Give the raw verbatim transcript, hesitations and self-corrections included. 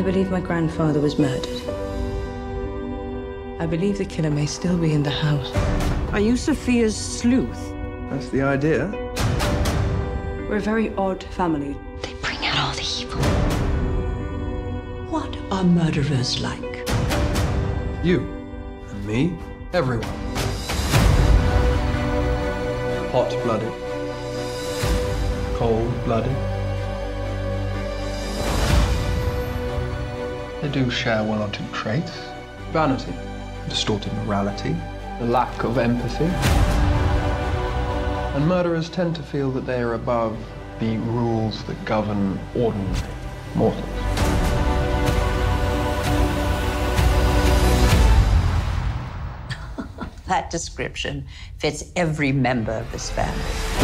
believe my grandfather was murdered. I believe the killer may still be in the house. Are you Sophia's sleuth? That's the idea. We're a very odd family. They bring out all the evil. What are murderers like? You and me, everyone. Hot-blooded. Cold-blooded. They do share one or two traits. Vanity, distorted morality, the lack of empathy. And murderers tend to feel that they are above the rules that govern ordinary mortals. That description fits every member of this family.